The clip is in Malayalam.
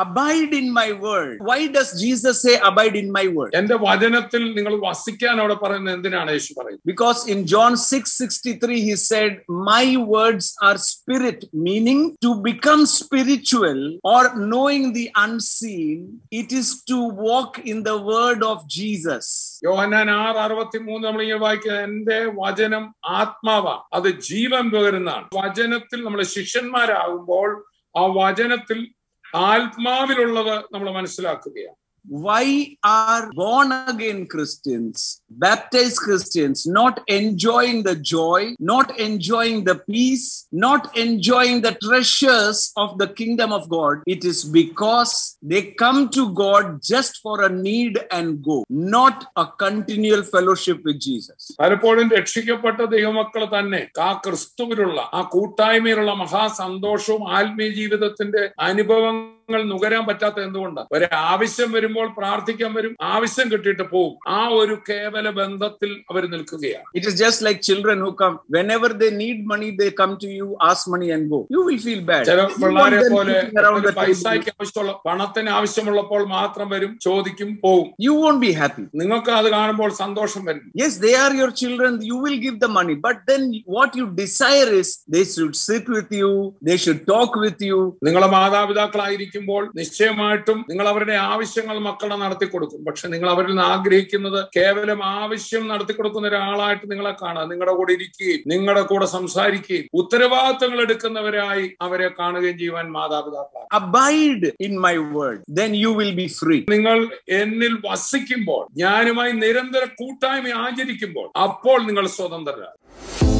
abide in my word. Why does Jesus say abide in my word? എന്റെ വചനത്തിൽ നിങ്ങൾ വസിക്കാൻ അവിടെ പറയുന്നത് എന്തിനാണ് യേശു പറയുന്നത്? Because in John 6:63 he said, my words are spirit, meaning to become spiritual or knowing the unseen, it is to walk in the word of Jesus. യോഹന്നാൻ 6:63 നമ്മൾ ഇങ്ങനെ വായിക്കുക, എന്റെ വചനം ആത്മാവാ, അത് ജീവൻ പകരുന്നതാണ്. വചനത്തിൽ നമ്മൾ ശിഷ്യന്മാരാകുമ്പോൾ ആ വചനത്തിൽ ആത്മാവിലുള്ളത് നമ്മൾ മനസ്സിലാക്കുകയാണ്. Why are born again Christians, baptized Christians, not enjoying the joy, not enjoying the peace, not enjoying the treasures of the kingdom of God? It is because they come to God just for a need and go, not a continual fellowship with Jesus. പലപ്പോഴും രക്ഷിക്കപ്പെട്ട ദൈവമക്കൾ തന്നെ ആ ക്രിസ്തുവിലുള്ള ആ കൂട്ടായ്മയിലുള്ള മഹാസന്തോഷവും ആത്മീയ ജീവിതത്തിന്റെ അനുഭവങ്ങൾ നുകരാൻ പറ്റാത്ത എന്തുകൊണ്ടാണ്? ഒരു ആവശ്യം വരുമ്പോൾ പ്രാർത്ഥിക്കാൻ വരും, ആവശ്യം കിട്ടിയിട്ട് പോകും. ആ ഒരു കേവല ബന്ധത്തിൽ അവർ നിൽക്കുകയാണ്. It is just like children who come whenever they need money, they come to you, ask money and go. You will feel bad. ചില പിള്ളേരെ പോലെ പൈസയ്ക്ക് ആവശ്യമുള്ള പണത്തിന് ആവശ്യമുള്ളപ്പോൾ മാത്രം വരും, ചോദിക്കും, പോകും. You won't be happy. നിങ്ങൾക്ക് അത് കാണുമ്പോൾ സന്തോഷം വരും. Yes, they are your children. You will give the money, but then what you desire is they should sit with you, they should talk with you. നിങ്ങളെ മാതാപിതാക്കളായിരിക്കുമ്പോൾ നിശ്ചയമായിട്ടും നിങ്ങൾ അവരുടെ ആവശ്യങ്ങൾ മക്കളെ നടത്തി കൊടുക്കും. പക്ഷെ നിങ്ങൾ അവരിൽ നിന്ന് ആഗ്രഹിക്കുന്നത് കേവലം ആവശ്യം നടത്തി കൊടുക്കുന്ന ഒരാളായിട്ട് നിങ്ങളെ കാണാം, നിങ്ങളുടെ കൂടെ ഇരിക്കുകയും നിങ്ങളുടെ കൂടെ സംസാരിക്കുകയും ഉത്തരവാദിത്തങ്ങൾ എടുക്കുന്നവരായി അവരെ കാണുകയും ചെയ്യുവാൻ മാതാപിതാക്കളാണ്. Abide in my word, then you will be free. നിങ്ങൾ എന്നിൽ വസിക്കുമ്പോൾ, ഞാനുമായി നിരന്തര കൂട്ടായ്മ ആചരിക്കുമ്പോൾ, അപ്പോൾ നിങ്ങൾ സ്വതന്ത്രരാണ്.